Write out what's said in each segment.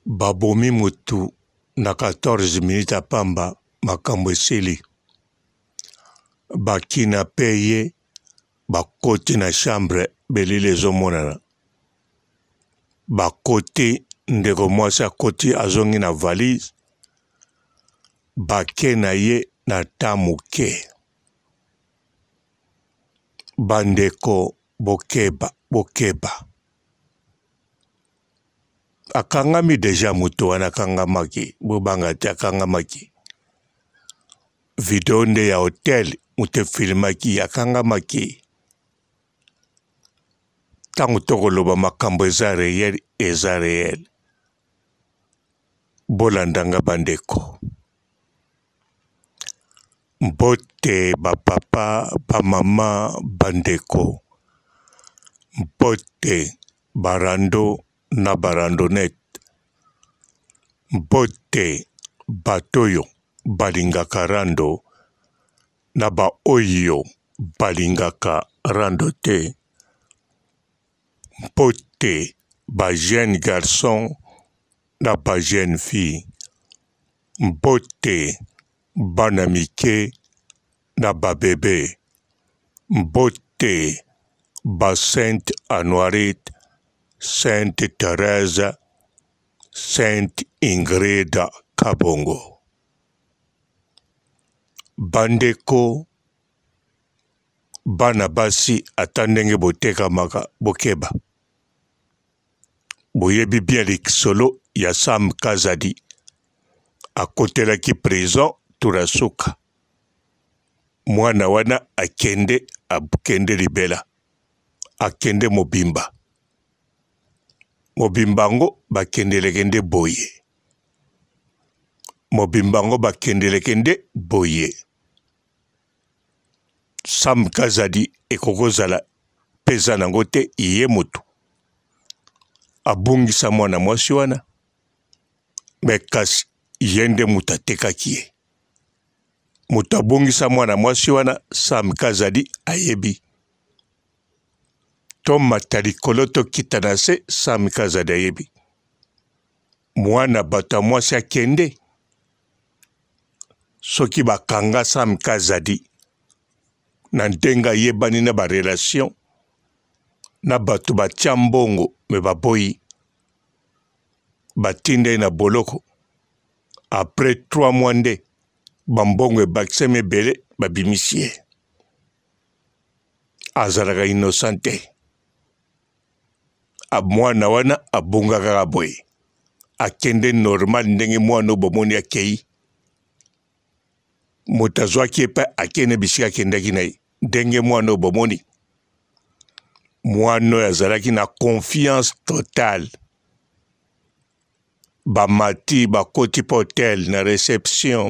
Babomi mutu na 14 minutes apamba makambo esili. Bakina peye bakoti na chambre belile ezomonana. Bakoti ndeko mwasi akoti azongi na valise. Bake na ye na tamuke. Bandeko bokeba. Akangami deja mutu wana akangamaki. Bubanga te akangamaki. Video nde ya hotel mute filmaki akangamaki. Tangu tokoloba makambo eza réel. Bolandanga bandeko. Mbote bapapa, bamama, bandeko. Mbote barando na barandonet. Mbote batoyo balingaka rando na ba oyo balingaka rando te. Mbote ba jeune garçon na ba jeune fille. Mbote bana mike na ba bebe. Mbote ba Sainte Anoirite, Sainte Thérèse, Sainte Ingrid Kabongo. Bandeko bana basi atandenge boteka maka bokeba. Boyebi bien likisolo ya Sam Kazadi. Akotelaki prison turasuka. Mwana wana akende libela. Akende mobimba. Mobimbango bakendelekende boye. Mobimbango bakendelekende boye. Sam Kazadi ekokozala peza nango te iye mutu. Abungisa mwana mwasi wana. Mekasi yende mutatekaki ye. Mutabungisa mwana mwasi wana Sam Kazadi ayebi. Toma talikoloto kitanase Sam Kazadi ayebi. Mwana bata mwasi akende. Soki bakanga Sam Kazadi. Na ndenga yebani na ba relation. Na batu batiambongo me baboyi. Batinde na boloko. Après 3 mois nde. Bambongo e bakseme bele babimisie. Azalaka innocente. Mwana wana abunga kaka boye. Akende normal ndenge mwana bomoni akei. Mutazwaki epa akene bisika kendaki na ye. Ndenge mwana bomoni. Mwana azalaki na confiance totale. Bamati bakoti pa hotel na réception.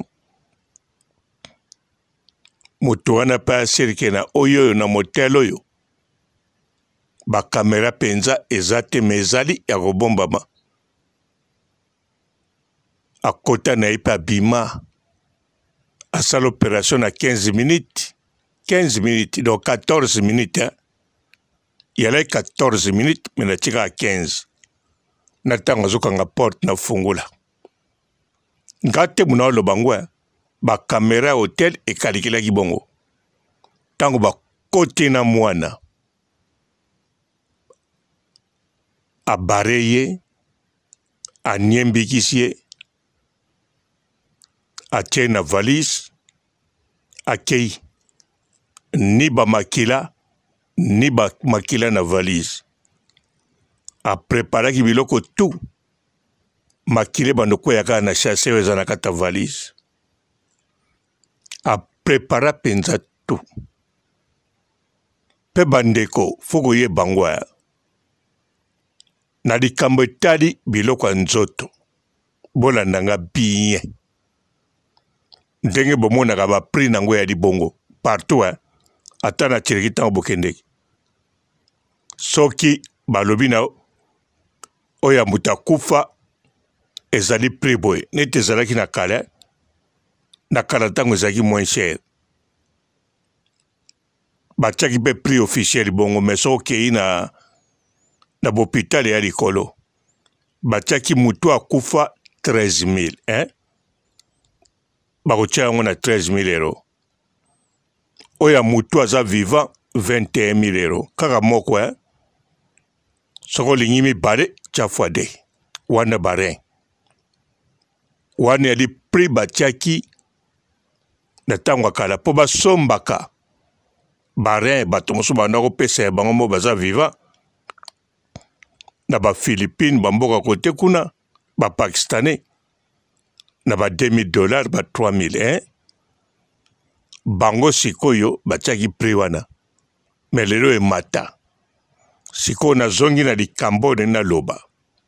Mutu wana pa asirike na oyo na motel oyo. Bakamera penza ezate mezali ya kobombama. Akota na ipa bima. Asal opération na 15 minutes. 15 minutes, donc 14 minutes. Hein? Il y a 14 minutes, mais na tika à 15. Na tanga zokanga porte na fungula. Ngate muna lo bangwa. Ba kamera hotel e kalikila kibongo. Tango ba kote na mwana. A bareye. A niembikisye. A tie na valise. A kei. Ni ba makila. Ni ba makila na valise. A prepara ki biloko tout. Makile bandoko yaka na chasse weza na kata valise. A prepara penza tout. Pe bandeko fugo ye bangwa. Na likambo etali biloko nzoto. Bola nanga biye. Ndenge bomona ka ba prix nango ya libongo. Partout hein. Ata na chirikita obokendeki. Soki balobi na oya muta kufa ezali prix boy. Nete ezalaki na kala. Na kala tango ezalaki moins cher. Batiaki pe prix officiel bongo. Mais so okei na bopital ya likolo. batiaki mutu akufa 13 000 bakotia yango na 13 000 euros. Oya mutu aza vivant 21 000 euros. Kaka moko soko lingi mibale tia fois 2 wana barin wana yali prix batiaki na ntango kala mpo basombaka barin bato mosusu banda kopesa ya bango mo baza vivant na baphilippine bamboka kote kuna bapakistanais na ba $2000 ba 3000 bango sikoyo batiaki prix wana me lelo emata sikoyo nazongi na likambo ne naloba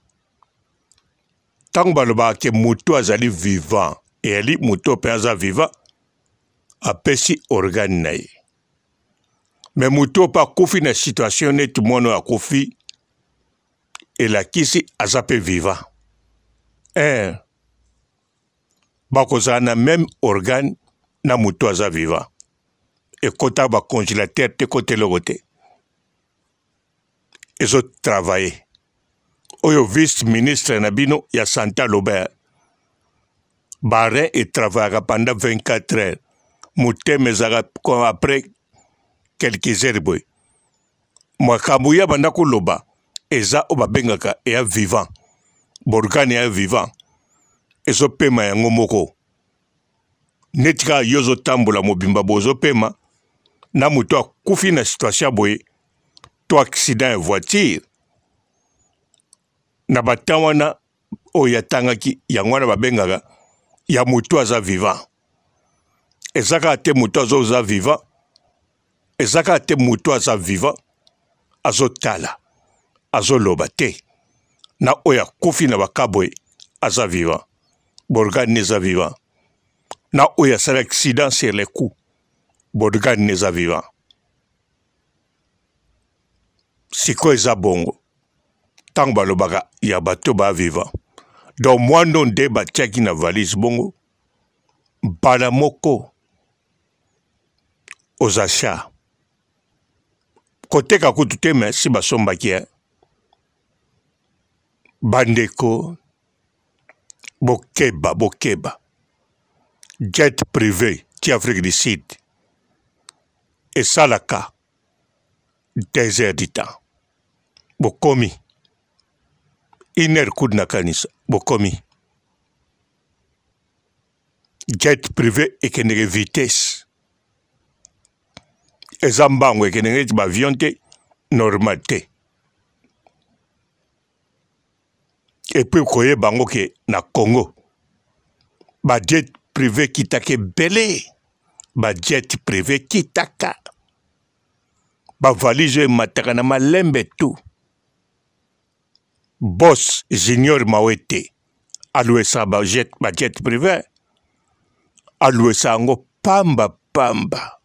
ntango balobaka ke mutu azali vivant eyali mutu mpe aza vivant apesi organe na ye me mutu mpe akufi na situation neti mwana akufi elakisi aza mpe vivant bakozala na même organe na mutu aza vivant ekota bacongélateur te kote eloko te ezotravaye oyo vice ministre na bino ya santé aloba barin etravaillaka pendant 24 heures motema ezalaka après quelques heures boye makambo ya banda koloba eza oyo babengaka eya vivant borgane eya vivant ezopema yango moko neti kaka yo ozotambola mobimba boye ozopema na moto akufi na situation boye to accident ya voiture na batan wana oyo atangaki yango wana babengaka ya moto aza vivant eza kaka te moto aza vivant eza kaka te moto aza vivant azotala azoloba te na oyo akufi na bakaboye aza vivant borgane eza vivant na oyo asali accident sur les coups borgane eza vivant sikoyo eza bongo ntango balobaka ya bato ba vivant donc mwando nde batiaki na valise bongo mbala moko aux achats koteka kutu te me si basombaki bandeko bokeba jet privé ti Afrique du Sud esalaka 2 heures du temps bokomi 1 heure kudu na kanisa bokomi jet privé ekendeke vitesse eza mbango ekendeke ti baavion te normal te epuis koyeba bango ke na Congo bajet privé kitaka ebele bajet privé kitaka bavalise emataka na malembe tu boss junior mawete aluesa bajet privé aluesa yango pamba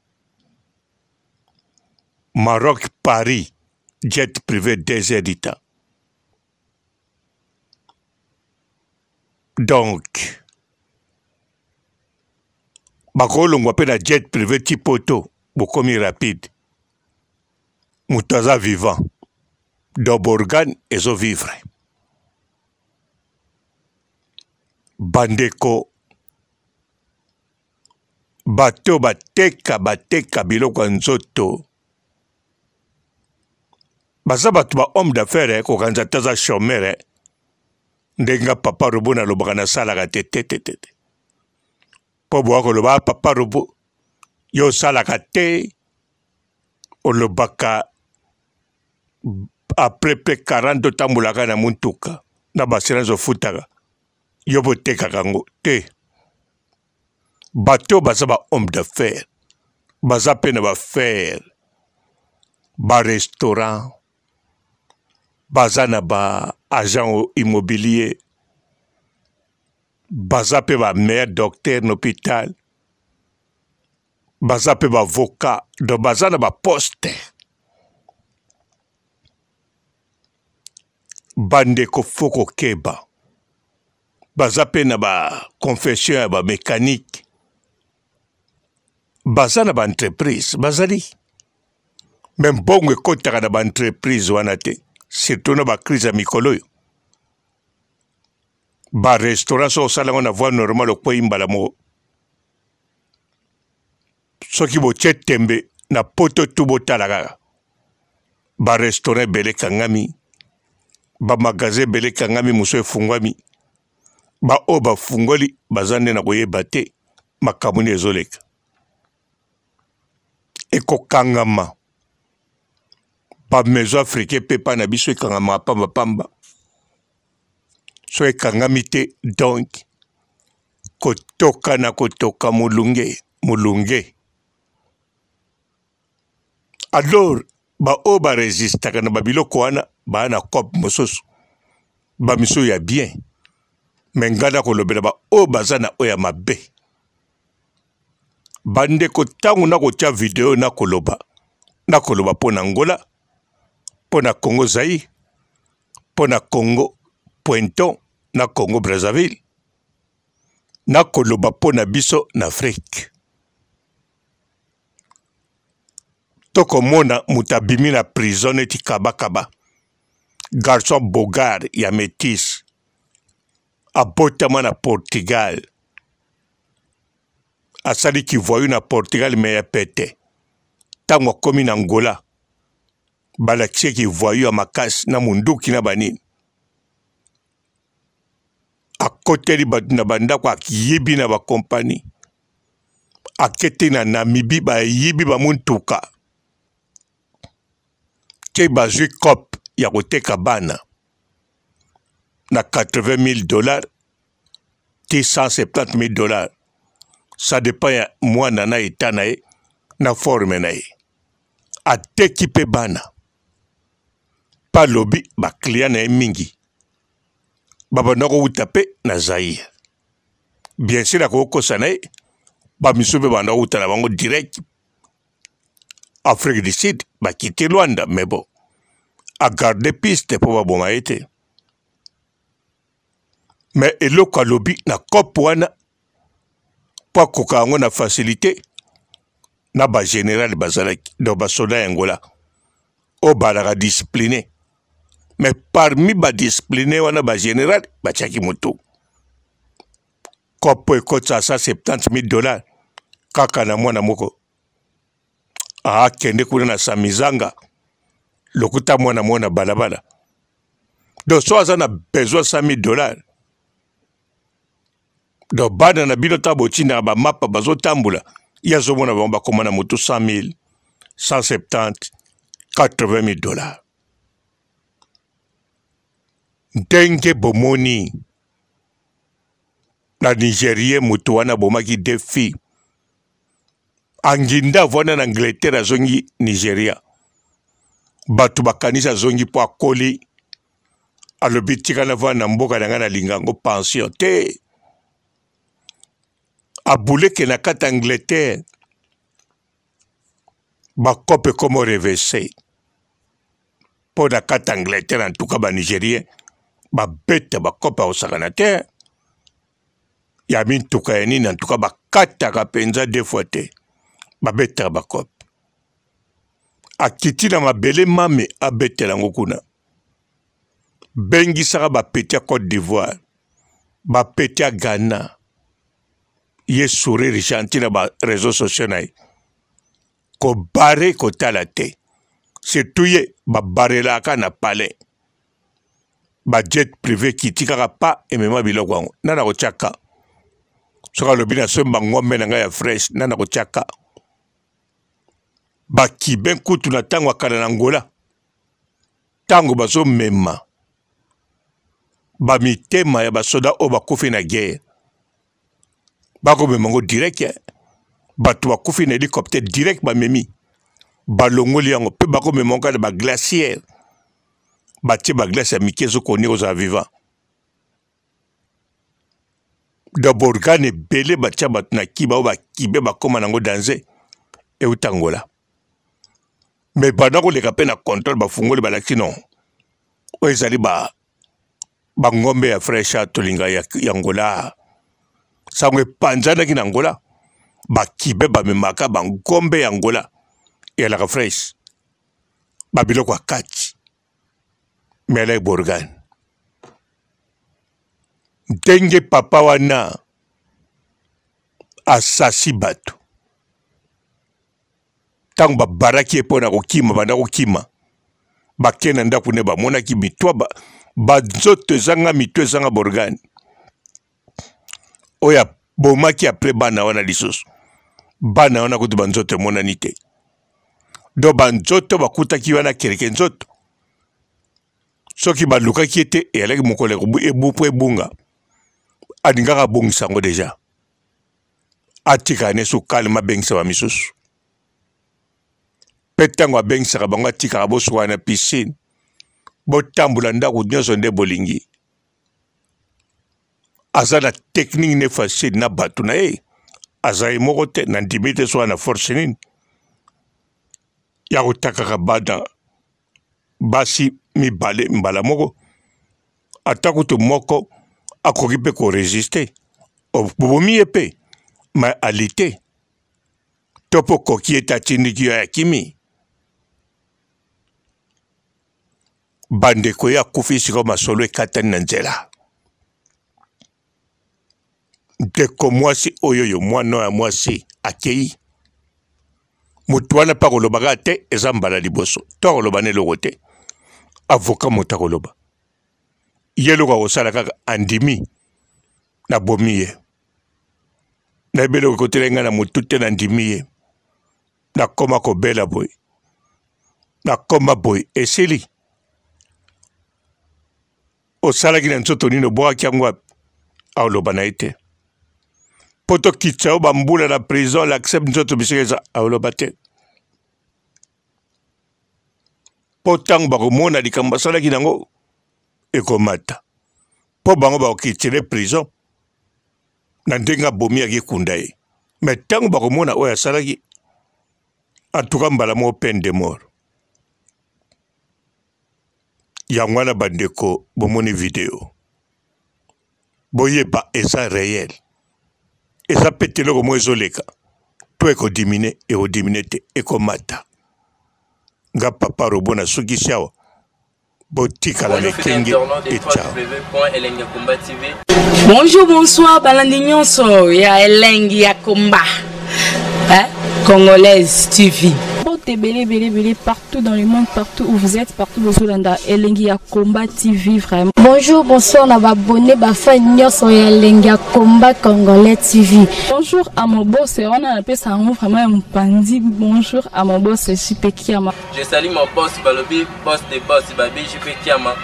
Maroc Paris jet privé 2 heures du temps donc bakolongwa mpe na jet privé ti poto bokomi rapide moto aza vivant donc borgane ezovivre bandeko bato bateka biloko ya nzoto baza bato ba homme d'affaires kokanza te aza chômeur ndenga papa robo nalobaka nasalaka te mpo boya koloba papa robo yo osalaka te olobaka après mpe 40 otambolaka na mutuka na basilence ofutaka yo botekaka yango te bato baza ba homme d'affaires baza mpe na bafere barestaurant baza na ba agent immobilier baza mpe ba meilleur docteur na hôpital baza mpe bavocat donc baza na baposte bandeko fo kokeba baza mpe na baconfession ya bamécanique baza na baentreprise bazali me mbongo ekotaka na baentreprise wana te surtout na bakrise ya mikolo oyo ba restaurant so sala na voie normale ko imbala mo soki bo tembe na poto tubo talaga ba restaurant bele kangami ba magasin bele kangami muso efungwami ba oba fungoli bazande na koyeba te makamuni ezoleka ekokangama ba maison africain pepa na biso ekangama pamba so ekangami te donc kotoka na kotoka mulunge alors ba oba resistaka na babiloko wana ba na cop mosusu ba miso ya bien mengana kolobela ba oba zana oya mabe bande ko tangu na kotia video na koloba pona Angola pona Congo Zaïre pona Congo Pointon na Congo Brazzaville na koloba pona biso na Afrique toko mona mutabimi na prison eti kabakaba garçon bogar ya métis abotama na Portugal asali ki voyu na Portugal me ya pete tango akomi na Angola balakisi ki voyu ya makasi na munduki na banini akoteli batu na bandako akiyibi na bakompani akete na Namibi bayibi bamuntuka ke bazwi cop ya koteka bana na $80,000 ti $170,000 ça dépend ya mwana na eta na ye na forme na ye ateki pe bana pa lobi baklia na ye mingi babanda kowuta pe na Zaïre bien sûr akokosa na ye bamiso mpe banda kowuta na bango direct Afrique du Sud bakiti Luanda mais bon a garde piste po baboma ye te mais eloko alobi na kopo wana po akoka yango na facilité na bagénéral bazalaki donc basoda ya Angola oyo balaka discipliné mais parmi badiscipliné wana bagénéral batiaki moto kopo ekotisa $170,000 kaka na mwana moko akende kuna na Samizanga lokuta mwana balabala donc so aza na besoin $100,000 donc bana na bino ta botinda bamapa bazotambula ye azomona bango bakoma na motu 100,000 170 $80,000 ndenge bomoni na Nigerien moto wana bomaki defi anginda vwana na Angleterre azongi Nigeria batu bakanisa azongi po akoli alobi tika na vwana na mboka na nga na lingango pension te abuleke na kati Angleterre bakope komo reverse po na kati Angleterre en tout cas ba Nigérien babeta bakope osakana te ya mintuka ya nini en tout cas bakataka penza deux fois te babetaka bakope akiti na mabele mame abetela yango kuna bengisaka bapeti ya Côte d'Ivoire bapeti ya Ghana ye sourire gentil na ba réseaux sociaux na ye kobare kotala te surtout ye babarelaka na palais bajet privé kiti kaka pa emema biloko yango nana kotiaka soki alobi na somba ngombe na ngai ya fresh nana kotiaka bakibe nkutu na ntango akala na Angola ntango bazomema bamitema ya basoda oyo bakufi na guerre bakomema ngo direct bato bakufi na hélicoptère direct bamemi balongoli yango mpe bakomema ngo na baglacière batie baglace ya mike ezokoni kozala vivant da borgane ebele batia bato na kiba oyo bakibe bakóma nango danger euta Angola me banda koleka mpe na contrôle bafungoli balakisi non oyo ezali bangombe ya fresha tolinga ya Angola sango epanzanaki na Angola bakibe bamemaka bangombe ya Angola eyalaka fresh babiloko akati mele borgane ndenge papa wana asasi bato tango babaraki ye mpo na kokima banda kokima bakei na ndako ne bamonaki mitwa banzoto ezanga mitwa ezanga borgane oyo abomaki apres bana wana lisusu bana wana kutu banzoto emonani te do banzoto bakutaki wana kereke nzoto soki balukaki ye te eyalaki mokolo ebupu ebunga alingaka abongisa yango deja atikaka ne so kalema abengisa bamisusu mpe ntango abengisaka bango atikaka bosuka na piscine botambola ndako nyonso nde bolingi aza na technique ne facile na bato na ye aza ye moko te na ndimi te so na force nini ya kotakaka bana basi mibale mbala moko ata kutu moko akoki mpe koresiste bobomi ye mpe ma ali te to mpo koki ete atindiki yo yakimi bandeko ye akufi sikoyo masolo ekatani na nzela ndeko mwasi oyo yo mwana ya mwasi akei moto wana mpe akolobaka te eza mbala liboso to akoloba na eloko te avoka moto akoloba ye eloko akosala kaka andimi nabomi ye nayebi eloko ekotela ngai na motu te nandimi ye nakoma kobela boye nakoma boye esili osalaki na nzoto nini obwakaki yango wapi aoloba na ye te mpo tokitisa yo bambula na prison l'accepte nzoto bisika eza aoloba te mpo ntango bakomona likambo basalaki nango ekomata mpo bango bakokitile prison na ndenge abomi akikunda ye me ntango bakomona oyo asalaki antuka mbala moko peine de mort yango wana bandeko bomoni video boyeba eza réel eza mpe te eloko moko ezoleka to ekodimine te ekomata nga papa robo na sukisi awa botikala lekenge etiao. Bonjour, bonsoir, balandi nyonso ya elengi ya komba Congolaise TV. Belé partout dans le monde, partout où vous êtes, partout où vous êtes, Elengi ya Komba TV vraiment. Bonjour, bonsoir, on a abonné bafa nyonso ya Elengi ya Komba Congolais TV. Bonjour à mon boss, on a appelé ça vraiment un pandi. Bonjour à mon boss, JP Kiama. Je salue mon boss Balobi, boss des boss Babi, JP Kiama.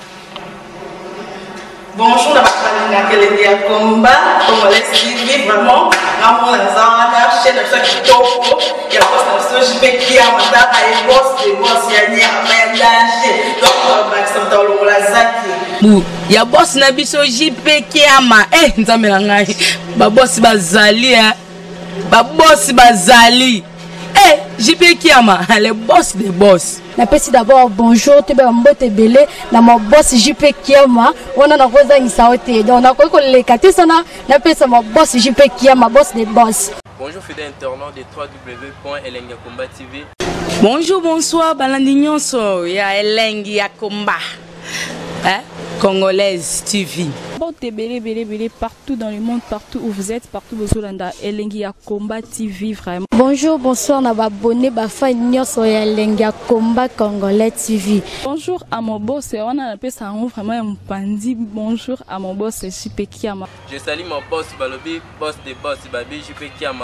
Bonjour, la Elengi ya Komba Congolais TV vraiment. Ramon Lazana, chaîne de chaque topo, il y a boss de JP Kiama, et boss des boss, il y a ni à danger. Donc, Maxime Tolo Lazaki. Il y a boss na biso JP Kiama. Nzambe na ngai. Ba boss bazali ba boss bazali. JP Kiama, le boss des boss. Napesi d'abord bonjour, te mbote belé na mon boss JP Kiama, on a rosa isaote. Donc na ko le kati sana napesa mon boss JP Kiama, boss des boss. Bonjour fidèles internautes de www.elengiakomba TV. Bonjour, bonsoir, balandi nyonso ya elengi ya komba. Congolaise TV. Belé partout dans le monde, partout où vous êtes, partout où vous êtes, Elengi ya Komba TV vraiment. Bonjour, bonsoir, on a abonné bafa nyonso ya Elengi ya Komba Congolais TV. Bonjour à mon boss, on a appelé ça vraiment un pandi. Bonjour à mon boss, JP Kiama. Je salue mon boss Balobi, boss des boss Babi, JP Kiama.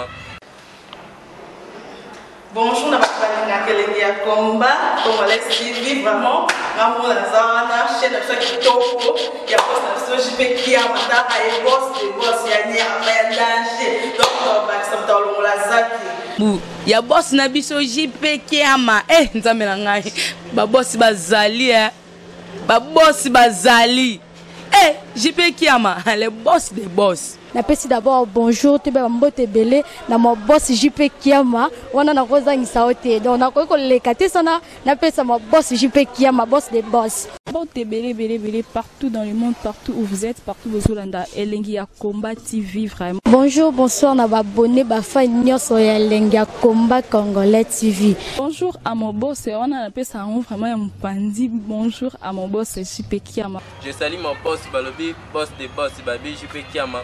Bonjour, la Elengi ya Komba Congolais TV vraiment. Ramon Lazana, chaîne de chaque topo, il y a boss de JP Kiama, et boss des boss, il y a ni à danger. Donc, Maxime Tolo Lazaki. Il y a boss na biso JP Kiama. Nzambe na ngai. Ba boss bazali ba boss bazali. JP Kiama, le boss des boss. napesi d'abord bonjour te ba mbote belé na mo boss JP Kiama wana na kozangisa ote donc na ko leka te sana napesa mo boss JP Kiama boss des boss. Mbote belé partout dans le monde, partout où vous êtes, partout où vous êtes, Elengi ya Combat TV vraiment. Bonjour, bonsoir na ba abonné ba fan nyonso ya Elengi ya Combat Congolais TV. Bonjour à mon boss, on a appelé ça vraiment un pandi. Bonjour à mon boss JP Kiama. Je salue mon boss Balobi, boss des boss Babi JP Kiama.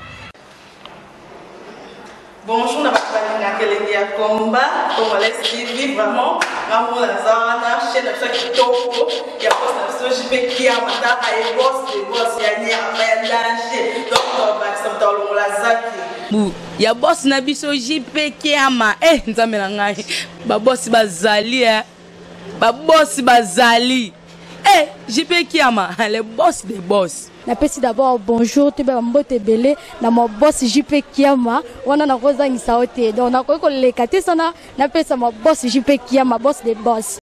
Bonjour, na Elengi ya Combat Congolais TV vraiment. Ngamu la zana chaîne na chaque kitoko ya boss na JP Kiama ta ay boss des boss ya nya ya danger. Donc on va s'entendre la zaki. Ya boss na biso JP Kiama nzambe na ngai ba boss bazali ba boss bazali JP Kiama le boss des boss. Napesi d'abord bonjour te ba mbote belé na mo boss JP Kiama wana na kozangisa ote donc na ko leka te sana napesa mo boss JP Kiama boss des boss.